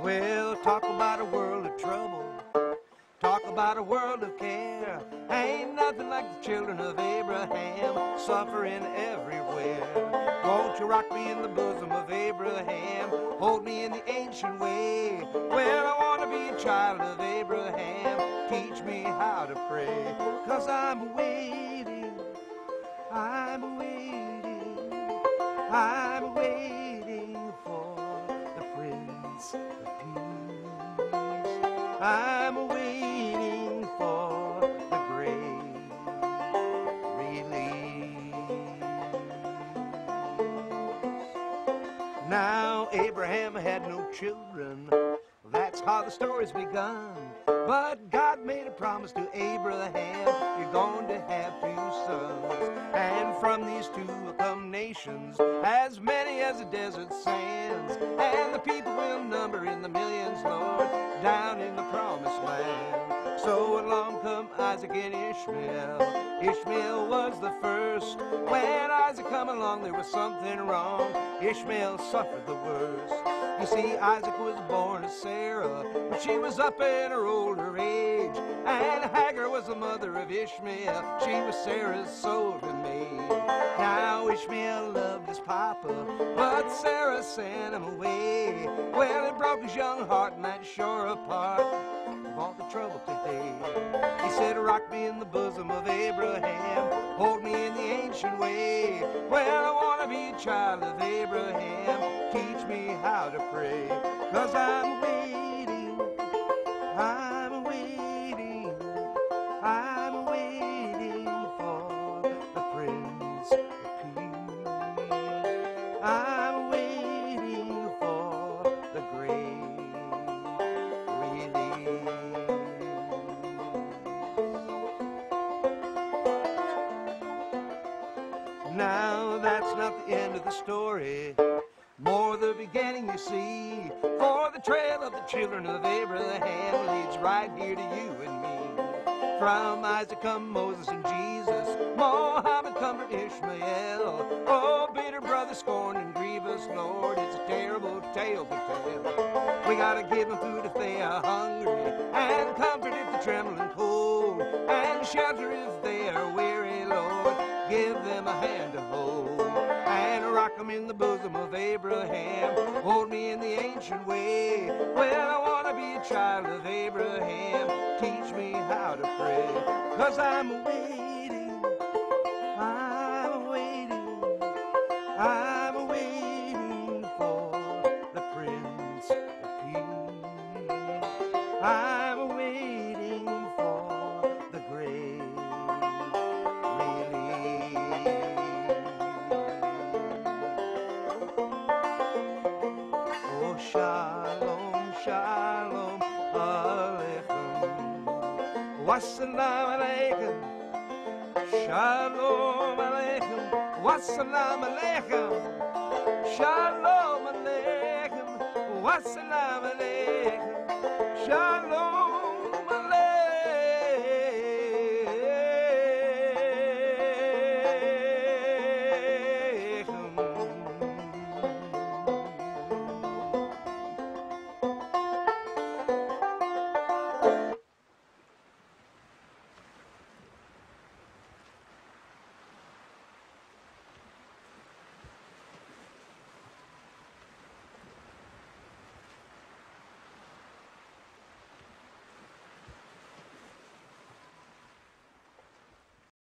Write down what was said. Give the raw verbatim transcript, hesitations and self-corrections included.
Well, talk about a world of trouble, talk about a world of care. Ain't nothing like the children of Abraham, suffering everywhere. Won't you rock me in the bosom of Abraham, hold me in the ancient way? Well, I want to be a child of Abraham, teach me how to pray. Cause I'm waiting, I'm waiting, I'm waiting for the Prince of Peace. I'm waiting for the great relief. Now Abraham had no children, that's how the story's begun. But God made a promise to Abraham, you're going to have two sons. And from these two will come nations, as many as the desert sands. And the people will number in the millions, Lord, down in the promised land. So along come Isaac and Ishmael. Ishmael was the first. When Isaac come along, there was something wrong. Ishmael suffered the worst. You see, Isaac was born of Sarah, but she was up in her older age. And Hagar was the mother of Ishmael, she was Sarah's soul-mate maid. Now Ishmael loved his papa, but Sarah sent him away. Well, it broke his young heart, and that's sure a part of all the trouble today. He said, rock me in the bosom of Abraham, hold me in the ancient way. Well, I want to be a child of Abraham, teach me how to pray. Cause I'm waiting, I'm waiting, I'm waiting for the Prince of Peace. I'm waiting for the great relief. Now that's not the end of the story, more the beginning, you see. For the trail of the children of Abraham leads right here to you and me. From Isaac come Moses and Jesus, Mohammed come from Ishmael. Oh, bitter brother, scorned and grievous Lord, it's a terrible tale to tell. We gotta give them food if they are hungry, and comfort if they're trembling cold, and shelter if they are weary, Lord, give them a hand to hold. And rock them in the bosom of Abraham, hold me in the ancient way. Well, I want to be a child of Abraham, teach me how to pray. Cause I'm waiting, I'm waiting, I'm waiting for the Prince of Peace. I'm waiting for the great relief. Shalom, shalom, aleichem. Wassalam aleichem. Shalom aleichem. Wassalam aleichem. Shalom aleichem. Wassalam aleichem. Shalom.